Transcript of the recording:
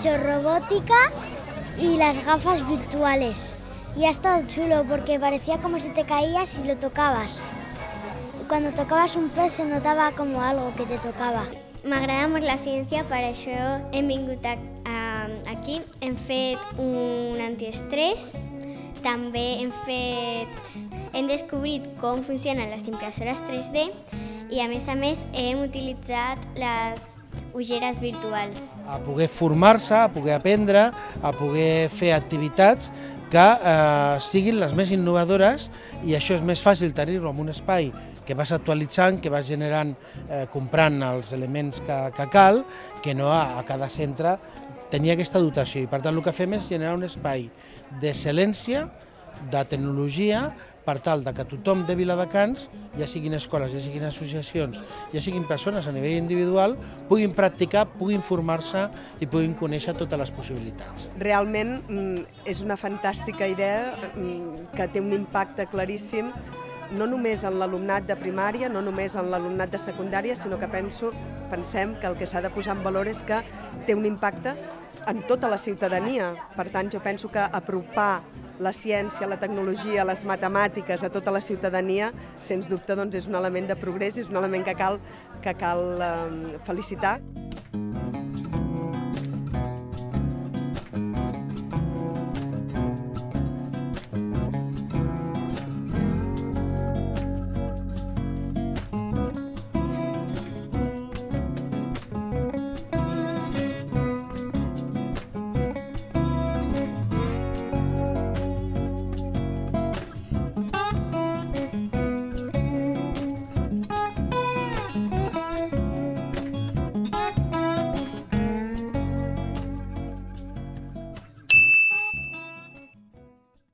hecho robótica y las gafas virtuales. Y ha estado chulo porque parecía como si te caías y lo tocabas. Cuando tocabas un pez se notaba como algo que te tocava. M'agrada molt la ciència, per això hem vingut aquí. Hem fet un antiestrès, també hem descobrit com funcionen les impressores 3D i a més hem utilitzat les ulleres virtuals. A poder formar-se, a poder aprendre, a poder fer activitats que siguin les més innovadores, i això és més fàcil tenir-ho en un espai que vas actualitzant, que vas generant, comprant els elements que cal, que no a cada centre tenir aquesta dotació. I per tant el que fem és generar un espai d'excel·lència, de tecnologia, per tal que tothom de Viladecans, ja siguin escoles, ja siguin associacions, ja siguin persones a nivell individual, puguin practicar, puguin formar-se i puguin conèixer totes les possibilitats. Realment és una fantàstica idea que té un impacte claríssim, no només en l'alumnat de primària, no només en l'alumnat de secundària, sinó que pensem que el que s'ha de posar en valor és que té un impacte en tota la ciutadania. Per tant, jo penso que apropar la ciència, la tecnologia, les matemàtiques a tota la ciutadania, sens dubte, és un element de progrés i és un element que cal felicitar.